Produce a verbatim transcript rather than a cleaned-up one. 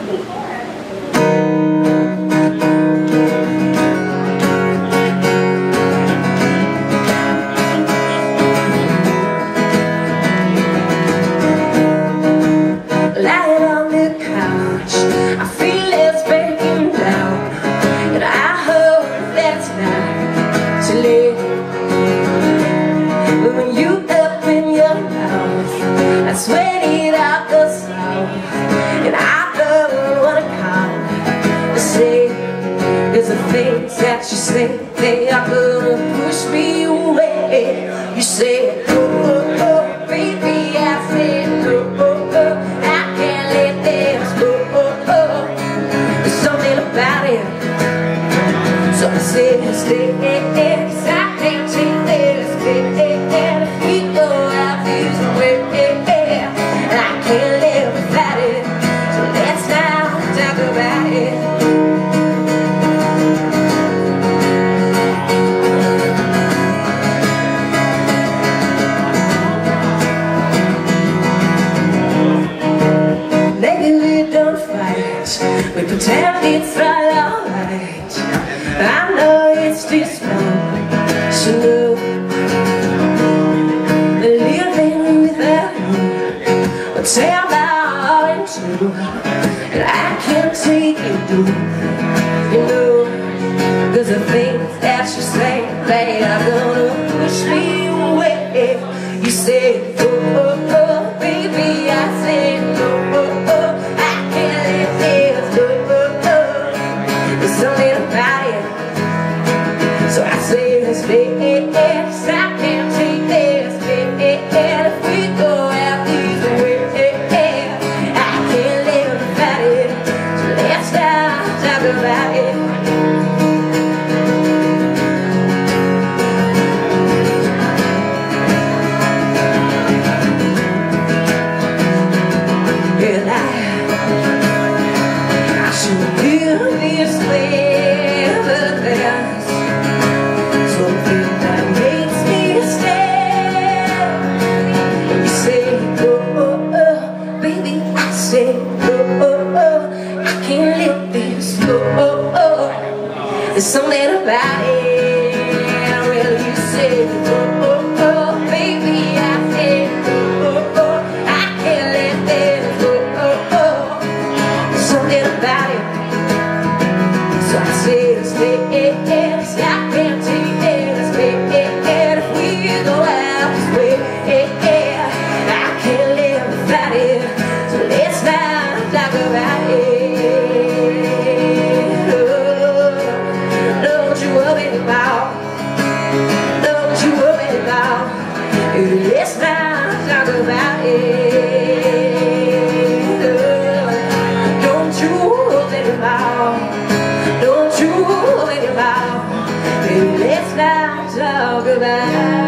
Things that you say, they are gonna push me away. You say, oh, oh, oh, baby, I said, oh, oh, oh, I can't let this go, oh, oh. There's something about it. So I said, stay, cause I can't take this, and if we go out this way, and I can't live without it. So let's now talk about it. We pretend it's alright. I know it's dysfunctional, living without you. But tell my heart in two, and I can't take it, dude. You know, cause the things that you say, they are gonna push me away. You say, oh, oh, oh, baby, I say, oh, oh, oh. So I say, let's play it, cause I can't take this, and if we go out these way, I can't live without it. So let's stop talking about it. And I, I should live this way, but there's something that makes me stay. You say, oh, oh, oh, baby, I say, oh, oh, oh, I can't let this go, oh, oh. There's something about it. Well, you say, oh, oh, oh, baby, I say, oh, oh, oh, I can't let this go, oh, oh. There's something about it. So I say, stay, cause I can't take it. And if we go out this way, I can't live without it. So let's not talk about it. Oh, don't you worry about, don't you worry about, let's not talk about it. Oh, don't you worry about, don't you worry about, let's not talk about